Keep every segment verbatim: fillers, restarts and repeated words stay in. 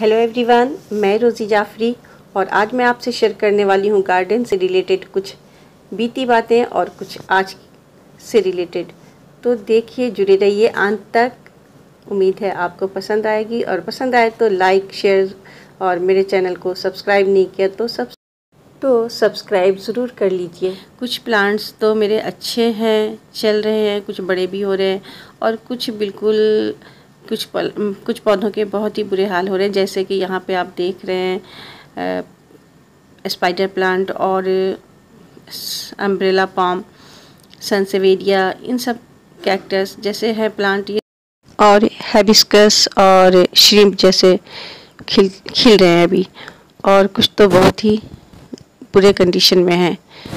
Hello everyone, मैं रोज़ी जाफरी और आज मैं आपसे शेयर करने वाली हूँ गार्डन से रिलेटेड कुछ बीती बातें और कुछ आज से रिलेटेड। तो देखिए, जुड़े रहिए अंत तक। उम्मीद है आपको पसंद आएगी और पसंद आए तो लाइक शेयर और मेरे चैनल को सब्सक्राइब नहीं किया तो सब तो सब्सक्राइब ज़रूर कर लीजिए। कुछ प्लांट्स तो मेरे अच्छे हैं, चल रहे हैं, कुछ बड़े भी हो रहे हैं और कुछ बिल्कुल कुछ पल, कुछ पौधों के बहुत ही बुरे हाल हो रहे हैं। जैसे कि यहाँ पे आप देख रहे हैं स्पाइडर प्लांट और अम्ब्रेला पाम, सनसेवेरिया, इन सब कैक्टस जैसे है प्लांट ये और हिबिस्कस और श्रिम्प जैसे खिल खिल रहे हैं अभी, और कुछ तो बहुत ही बुरे कंडीशन में है।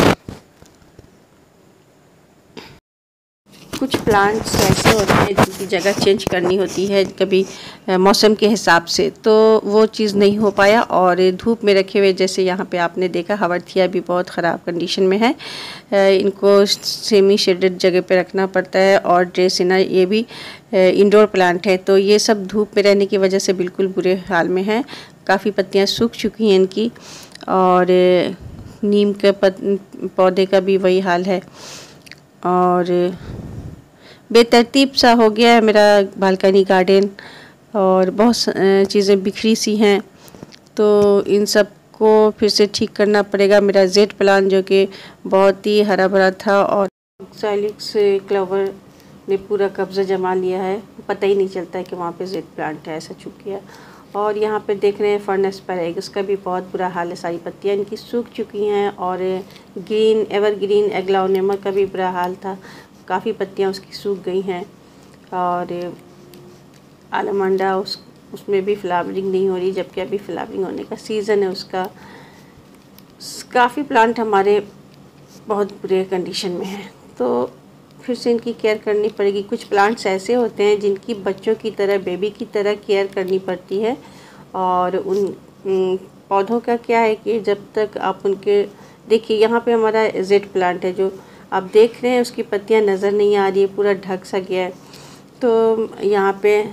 कुछ प्लांट्स ऐसे होते हैं जिनकी जगह चेंज करनी होती है कभी मौसम के हिसाब से, तो वो चीज़ नहीं हो पाया और धूप में रखे हुए, जैसे यहाँ पे आपने देखा हवरथिया भी बहुत ख़राब कंडीशन में है। इनको सेमी शेडेड जगह पे रखना पड़ता है और ड्रेसिना ये भी इंडोर प्लांट है, तो ये सब धूप में रहने की वजह से बिल्कुल बुरे हाल में है। काफ़ी पत्तियाँ सूख चुकी हैं इनकी और नीम के पौधे का भी वही हाल है और बेतरतीब सा हो गया है मेरा बालकनी गार्डन और बहुत चीज़ें बिखरी सी हैं, तो इन सब को फिर से ठीक करना पड़ेगा। मेरा जेड प्लांट जो कि बहुत ही हरा भरा था और साइलिक्स क्लवर ने पूरा कब्जा जमा लिया है, पता ही नहीं चलता है कि वहाँ पे जेड प्लांट है, ऐसा चुप गया। और यहाँ पे देख रहे हैं फर्न एस्पैरागस का भी बहुत बुरा हाल है, सारी पत्तियाँ इनकी सूख चुकी हैं और ग्रीन एवरग्रीन एग्लाउनेमा का भी बुरा हाल था, काफ़ी पत्तियाँ उसकी सूख गई हैं। और आलमंडा उस उसमें भी फ्लावरिंग नहीं हो रही, जबकि अभी फ्लावरिंग होने का सीज़न है उसका। काफ़ी प्लांट हमारे बहुत बुरे कंडीशन में हैं, तो फिर से इनकी केयर करनी पड़ेगी। कुछ प्लांट्स ऐसे होते हैं जिनकी बच्चों की तरह, बेबी की तरह केयर करनी पड़ती है और उन पौधों का क्या है कि जब तक आप उनके, देखिए यहाँ पे हमारा जेड प्लांट है जो आप देख रहे हैं, उसकी पत्तियाँ नज़र नहीं आ रही है, पूरा ढक सा गया है। तो यहाँ पे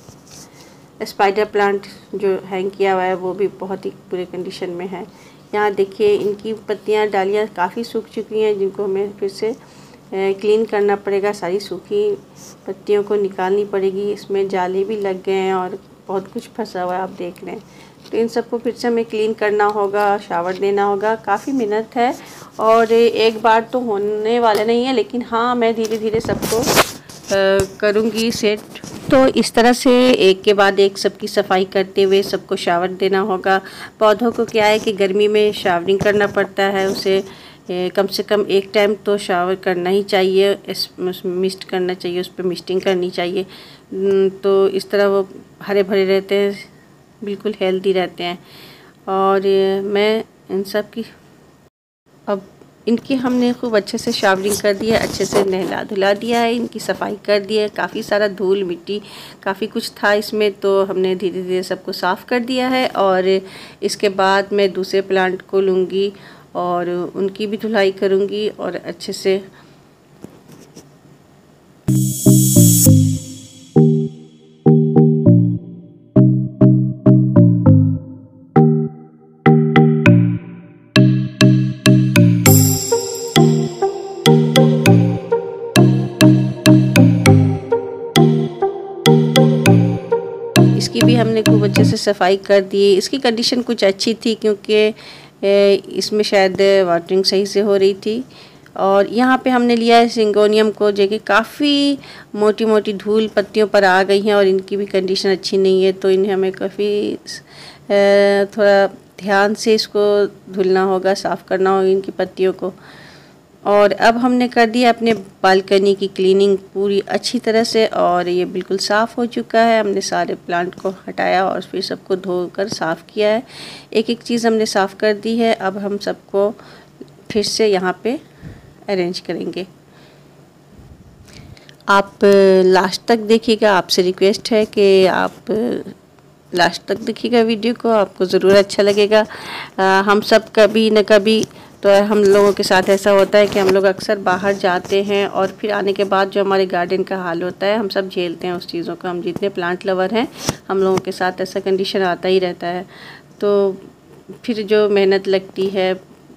स्पाइडर प्लांट जो हैंग किया हुआ है वो भी बहुत ही बुरे कंडीशन में है। यहाँ देखिए इनकी पत्तियाँ, डालियाँ काफ़ी सूख चुकी हैं, जिनको हमें फिर से क्लीन करना पड़ेगा। सारी सूखी पत्तियों को निकालनी पड़ेगी। इसमें जाले भी लग गए हैं और बहुत कुछ फंसा हुआ है, आप देख रहे हैं। तो इन सबको फिर से हमें क्लीन करना होगा, शावर देना होगा, काफ़ी मेहनत है और एक बार तो होने वाला नहीं है, लेकिन हाँ मैं धीरे धीरे सबको करूँगी सेट। तो इस तरह से एक के बाद एक सबकी सफाई करते हुए सबको शावर देना होगा। पौधों को क्या है कि गर्मी में शावरिंग करना पड़ता है, उसे कम से कम एक टाइम तो शावर करना ही चाहिए, इस मिस्ट करना चाहिए, उस पर मिस्टिंग करनी चाहिए। तो इस तरह वो हरे भरे रहते हैं, बिल्कुल हेल्दी रहते हैं। और मैं इन सब की अब इनकी हमने खूब अच्छे से शावरिंग कर दी है, अच्छे से नहला धुला दिया है, इनकी सफाई कर दी है। काफ़ी सारा धूल मिट्टी काफ़ी कुछ था इसमें, तो हमने धीरे धीरे सबको साफ़ कर दिया है। और इसके बाद मैं दूसरे प्लांट को लूँगी और उनकी भी धुलाई करूँगी और अच्छे से इसकी भी हमने खूब अच्छे से सफाई कर दी। इसकी कंडीशन कुछ अच्छी थी क्योंकि इसमें शायद वाटरिंग सही से हो रही थी। और यहाँ पे हमने लिया है सिंगोनियम को, जो कि काफ़ी मोटी मोटी धूल पत्तियों पर आ गई हैं और इनकी भी कंडीशन अच्छी नहीं है, तो इन्हें हमें काफ़ी थोड़ा ध्यान से इसको धुलना होगा, साफ़ करना होगा इनकी पत्तियों को। और अब हमने कर दिया अपने बालकनी की क्लीनिंग पूरी अच्छी तरह से और ये बिल्कुल साफ़ हो चुका है। हमने सारे प्लांट को हटाया और फिर सबको धोकर साफ़ किया है। एक एक चीज़ हमने साफ़ कर दी है। अब हम सबको फिर से यहाँ पे अरेंज करेंगे। आप लास्ट तक देखिएगा, आपसे रिक्वेस्ट है कि आप लास्ट तक देखिएगा वीडियो को, आपको ज़रूर अच्छा लगेगा। आ, हम सब कभी न कभी तो हम लोगों के साथ ऐसा होता है कि हम लोग अक्सर बाहर जाते हैं और फिर आने के बाद जो हमारे गार्डन का हाल होता है हम सब झेलते हैं उस चीज़ों का। हम जितने प्लांट लवर हैं हम लोगों के साथ ऐसा कंडीशन आता ही रहता है। तो फिर जो मेहनत लगती है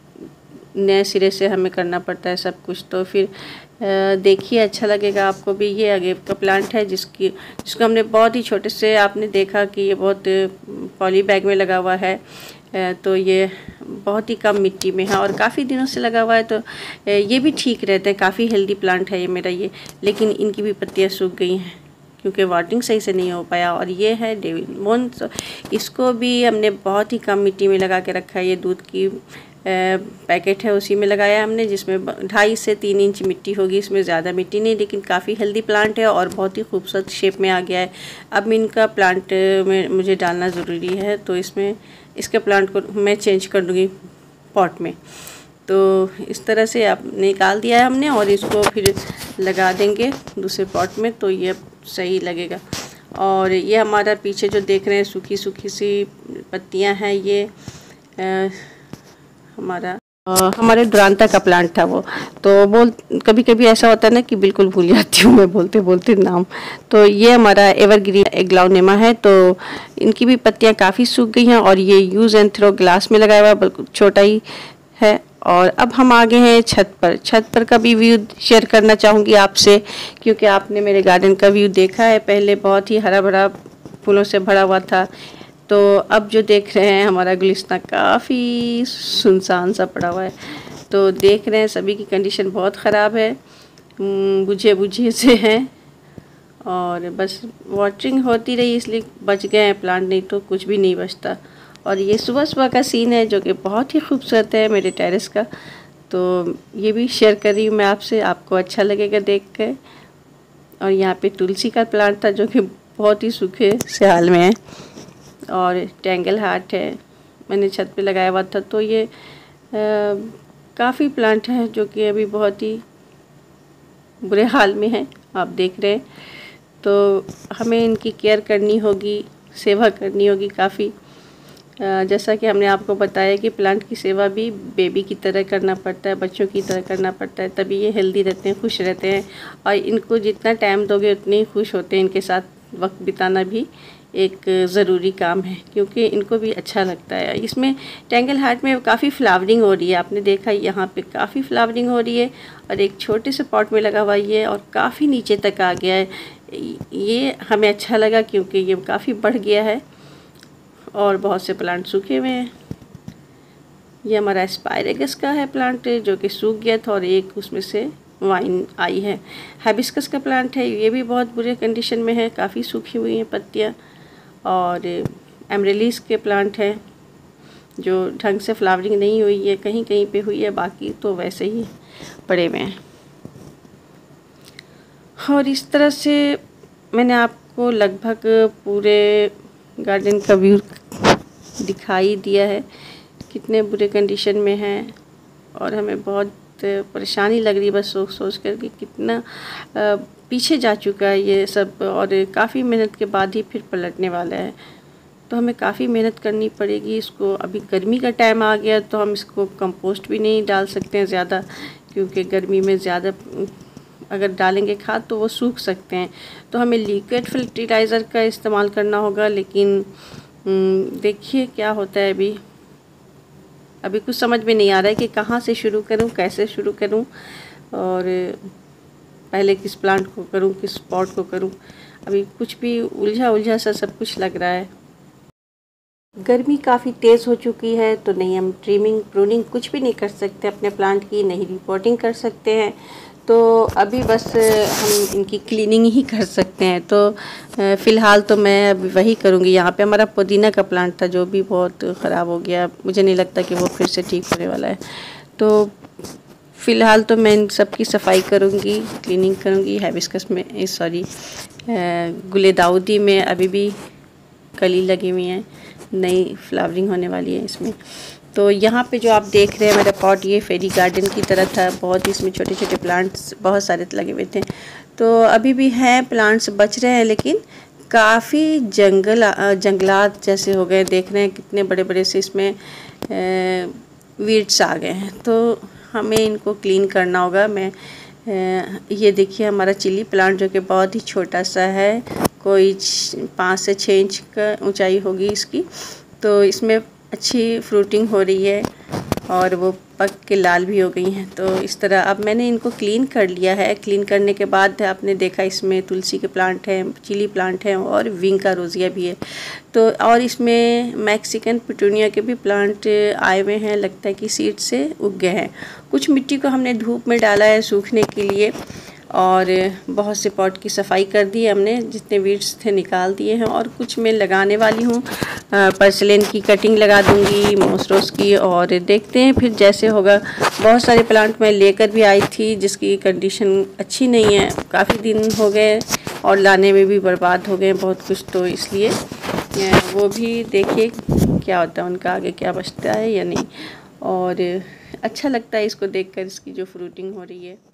नए सिरे से हमें करना पड़ता है सब कुछ। तो फिर देखिए अच्छा लगेगा आपको भी। ये अगेव का प्लांट है जिसकी जिसको हमने बहुत ही छोटे से, आपने देखा कि ये बहुत पॉली बैग में लगा हुआ है। तो ये बहुत ही कम मिट्टी में है और काफ़ी दिनों से लगा हुआ है। तो ये भी ठीक रहता है, काफ़ी हेल्दी प्लांट है ये मेरा ये। लेकिन इनकी भी पत्तियाँ सूख गई हैं क्योंकि वाटरिंग सही से नहीं हो पाया। और ये है डेविड मोन्स, इसको भी हमने बहुत ही कम मिट्टी में लगा के रखा है। ये दूध की पैकेट है उसी में लगाया हमने, जिसमें ढाई से तीन इंच मिट्टी होगी, इसमें ज़्यादा मिट्टी नहीं, लेकिन काफ़ी हेल्दी प्लांट है और बहुत ही खूबसूरत शेप में आ गया है। अब इनका प्लांट में मुझे डालना ज़रूरी है, तो इसमें इसके प्लांट को मैं चेंज कर दूँगी पॉट में। तो इस तरह से आप निकाल दिया है हमने और इसको फिर लगा देंगे दूसरे पॉट में, तो ये सही लगेगा। और ये हमारा पीछे जो देख रहे हैं सूखी सूखी सी पत्तियां हैं, ये आ, हमारा आ, हमारे दुरांता का प्लांट था वो। तो बोल कभी कभी ऐसा होता है ना कि बिल्कुल भूल जाती हूँ मैं बोलते बोलते नाम। तो ये हमारा एवरग्रीन एग्लाउनेमा है। तो इनकी भी पत्तियां काफ़ी सूख गई हैं और ये यूज़ एंड थ्रो ग्लास में लगाया हुआ है, बिल्कुल छोटा ही है। और अब हम आ गए हैं छत पर। छत पर का भी व्यू शेयर करना चाहूँगी आपसे, क्योंकि आपने मेरे गार्डन का व्यू देखा है पहले, बहुत ही हरा भरा फूलों से भरा हुआ था। तो अब जो देख रहे हैं हमारा गुलिस्तान काफ़ी सुनसान सा पड़ा हुआ है। तो देख रहे हैं सभी की कंडीशन बहुत ख़राब है, बुझे बुझे से हैं और बस वाटरिंग होती रही इसलिए बच गए हैं प्लांट, नहीं तो कुछ भी नहीं बचता। और ये सुबह सुबह का सीन है जो कि बहुत ही खूबसूरत है मेरे टेरेस का। तो ये भी शेयर कर रही हूँ मैं आपसे, आपको अच्छा लगेगा देख कर। और यहाँ पे तुलसी का प्लांट था जो कि बहुत ही सूखे से हाल में है। और टेंगल हार्ट है, मैंने छत पे लगाया हुआ था। तो ये काफ़ी प्लांट है जो कि अभी बहुत ही बुरे हाल में है, आप देख रहे हैं। तो हमें इनकी केयर करनी होगी, सेवा करनी होगी काफ़ी। जैसा कि हमने आपको बताया कि प्लांट की सेवा भी बेबी की तरह करना पड़ता है, बच्चों की तरह करना पड़ता है, तभी ये हेल्दी रहते हैं, खुश रहते हैं। और इनको जितना टाइम दोगे उतने ही खुश होते हैं। इनके साथ वक्त बिताना भी एक ज़रूरी काम है क्योंकि इनको भी अच्छा लगता है। इसमें टेंगल हार्ट में काफ़ी फ्लावरिंग हो रही है, आपने देखा यहाँ पे काफ़ी फ्लावरिंग हो रही है। और एक छोटे से पॉट में लगा हुआ ये और काफ़ी नीचे तक आ गया है। ये हमें अच्छा लगा क्योंकि ये काफ़ी बढ़ गया है और बहुत से प्लांट सूखे हुए हैं। ये हमारा एस्पायरेगस का है प्लांट जो कि सूख गया था और एक उसमें से वाइन आई है। हाइबिस्कस का प्लांट है, ये भी बहुत बुरे कंडीशन में है, काफ़ी सूखी हुई हैं पत्तियाँ। और एमरेलिस के प्लांट है जो ढंग से फ्लावरिंग नहीं हुई है, कहीं कहीं पे हुई है, बाकी तो वैसे ही पड़े हुए हैं। और इस तरह से मैंने आपको लगभग पूरे गार्डन का व्यू दिखाई दिया है, कितने बुरे कंडीशन में है। और हमें बहुत परेशानी लग रही है बस सोच सोच कर कि कितना पीछे जा चुका है ये सब, और काफ़ी मेहनत के बाद ही फिर पलटने वाला है। तो हमें काफ़ी मेहनत करनी पड़ेगी इसको। अभी गर्मी का टाइम आ गया तो हम इसको कंपोस्ट भी नहीं डाल सकते हैं ज़्यादा, क्योंकि गर्मी में ज़्यादा अगर डालेंगे खाद तो वो सूख सकते हैं। तो हमें लिक्विड फर्टिलाइज़र का इस्तेमाल करना होगा। लेकिन देखिए क्या होता है, अभी अभी कुछ समझ में नहीं आ रहा है कि कहाँ से शुरू करूँ, कैसे शुरू करूँ, और पहले किस प्लांट को करूँ, किस पॉट को करूँ। अभी कुछ भी उलझा उलझा सा सब कुछ लग रहा है। गर्मी काफ़ी तेज़ हो चुकी है तो नहीं हम ट्रिमिंग प्रूनिंग कुछ भी नहीं कर सकते अपने प्लांट की, नहीं रिपोर्टिंग कर सकते हैं। तो अभी बस हम इनकी क्लीनिंग ही कर सकते हैं। तो फ़िलहाल तो मैं अभी वही करूँगी। यहाँ पे हमारा पुदीना का प्लांट था जो भी बहुत ख़राब हो गया, मुझे नहीं लगता कि वो फिर से ठीक होने वाला है। तो फ़िलहाल तो मैं इन सब की सफाई करूँगी, क्लीनिंग करूँगी। हाइबिस्कस में सॉरी गुलदाउदी में अभी भी कली लगी हुई हैं, नई फ्लावरिंग होने वाली है इसमें। तो यहाँ पे जो आप देख रहे हैं मेरा पॉट, ये फेरी गार्डन की तरह था, बहुत ही इसमें छोटे छोटे प्लांट्स बहुत सारे लगे हुए थे। तो अभी भी हैं प्लांट्स बच रहे हैं, लेकिन काफ़ी जंगल जंगलात जैसे हो गए। देख रहे हैं कितने बड़े बड़े से इसमें वीड्स आ गए हैं, तो हमें इनको क्लीन करना होगा। मैं ये देखिए हमारा चिली प्लांट जो कि बहुत ही छोटा सा है, कोई पाँच से छः इंच का ऊंचाई होगी इसकी, तो इसमें अच्छी फ्रूटिंग हो रही है और वो पक के लाल भी हो गई हैं। तो इस तरह अब मैंने इनको क्लीन कर लिया है। क्लीन करने के बाद आपने देखा इसमें तुलसी के प्लांट हैं, चिली प्लांट हैं और विंग का रोज़िया भी है। तो और इसमें मैक्सिकन पिटूनिया के भी प्लांट आए हुए हैं, लगता है कि सीड से उग गए हैं। कुछ मिट्टी को हमने धूप में डाला है सूखने के लिए और बहुत से पॉट की सफाई कर दी है हमने, जितने वीड्स थे निकाल दिए हैं। और कुछ मैं लगाने वाली हूँ, पर्सलेन की कटिंग लगा दूँगी, मोसरोस की, और देखते हैं फिर जैसे होगा। बहुत सारे प्लांट मैं लेकर भी आई थी जिसकी कंडीशन अच्छी नहीं है, काफ़ी दिन हो गए और लाने में भी बर्बाद हो गए बहुत कुछ, तो इसलिए वो भी देखिए क्या होता है उनका, आगे क्या बचता है या नहीं। और अच्छा लगता है इसको देखकर, इसकी जो फ्रूटिंग हो रही है।